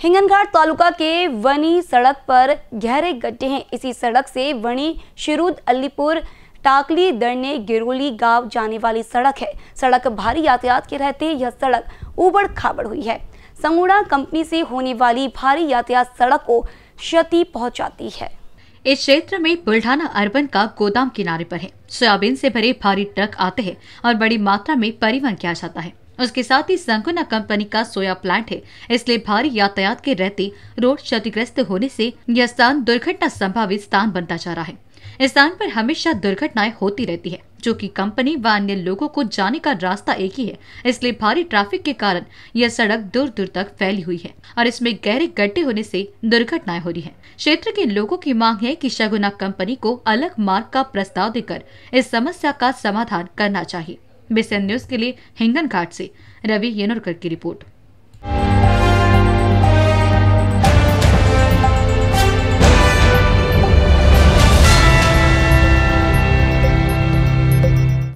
हिंगनघाट तालुका के वनी सड़क पर गहरे गड्ढे हैं। इसी सड़क से वनी शिरूद अलीपुर टाकली दरने गिरोली गांव जाने वाली सड़क है। सड़क भारी यातायात के रहते यह सड़क उबड़ खाबड़ हुई है। संगुड़ा कंपनी से होने वाली भारी यातायात सड़क को क्षति पहुंचाती है। इस क्षेत्र में बुल्ढाना अर्बन का गोदाम किनारे पर है। सोयाबीन से भरे भारी ट्रक आते हैं और बड़ी मात्रा में परिवहन किया जाता है। उसके साथ ही संगुना कंपनी का सोया प्लांट है, इसलिए भारी यातायात के रहते रोड क्षतिग्रस्त होने से यह स्थान दुर्घटना संभावित स्थान बनता जा रहा है। इस स्थान पर हमेशा दुर्घटनाएं होती रहती है, जो कि कंपनी व अन्य लोगों को जाने का रास्ता एक ही है। इसलिए भारी ट्रैफिक के कारण यह सड़क दूर दूर तक फैली हुई है और इसमें गहरे गड्ढे होने से दुर्घटनाएं हो रही है। क्षेत्र के लोगों की मांग है कि संगुना कंपनी को अलग मार्ग का प्रस्ताव देकर इस समस्या का समाधान करना चाहिए। बीसीएन न्यूज के लिए हिंगनघाट से रवि येनोरकर की रिपोर्ट।